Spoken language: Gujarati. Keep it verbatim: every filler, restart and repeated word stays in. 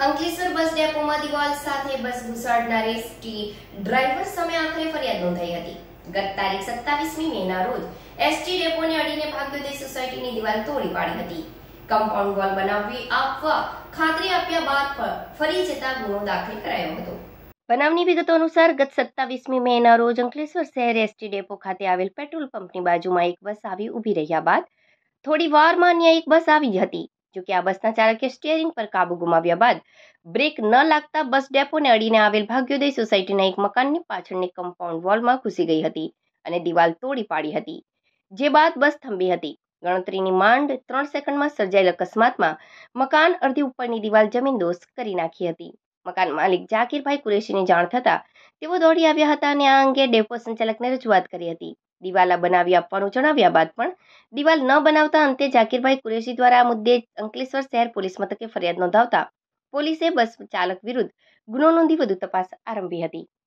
અંકલેશ્વર બસ ડેપોમાં દિવાલ સાથે બસ ઘુસાડનાર એસટી ડ્રાઈવર સામે આખરે ફરિયાદ નોંધાઈ હતી। ગત તારીખ સત્તાવીસમી મેના રોજ એસટી ડેપોને અડીને ભાગ્યોદય સોસાયટીની દિવાલ તોડી પાડી હતી। કમ્પાઉન્ડ વોલ બનાવી આપવા ખાતરી આપ્યા બાદ ફરી જતા ગુનો દાખલ કરાયો હતો। બનાવની વિગતો અનુસાર ગત સત્તાવીસમી મેના રોજ અંકલેશ્વર શહેર એસટી ડેપો ખાતે આવેલ પેટ્રોલ પંપની બાજુમાં એક બસ આવી ઊભી રહ્યા બાદ થોડી વારમાં અન્ય એક બસ આવી હતી। જો કે આ બસના ચાલકે સ્ટીયરિંગ પર કાબુ ગુમાવ્યા બાદ બ્રેક ન લાગતા બસ ડેપોને અડીને આવેલ ભાગ્યોદય સોસાયટીના એક મકાનની પાછળની કમ્પાઉન્ડ વોલમાં ઘૂસી ગઈ હતી અને દિવાલ તોડી પાડી હતી, જે બાદ બસ થંભી હતી। ગણતરીની માંડ ત્રણ સેકન્ડમાં સર્જાયેલ અકસ્માતમાં મકાન અડધી ઉપરની દિવાલ જમીનદોસ્ત કરી નાખી હતી। મકાન માલિક જાકીરભાઈ કુરેશીની જાણ થતાં તેઓ દોડી આવ્યા હતા અને આ અંગે ડેપો સંચાલકને રજૂઆત કરી હતી। દિવાલ બનાવી આપવાનું જણાવ્યા બાદ પણ દિવાલ ન બનાવતા અંતે જાકીરભાઈ કુરેશી દ્વારા આ મુદ્દે અંકલેશ્વર શહેર પોલીસ મથકે ફરિયાદ નોંધાવતા પોલીસે બસ ચાલક વિરુદ્ધ ગુનો નોંધી વધુ તપાસ આરંભી હતી।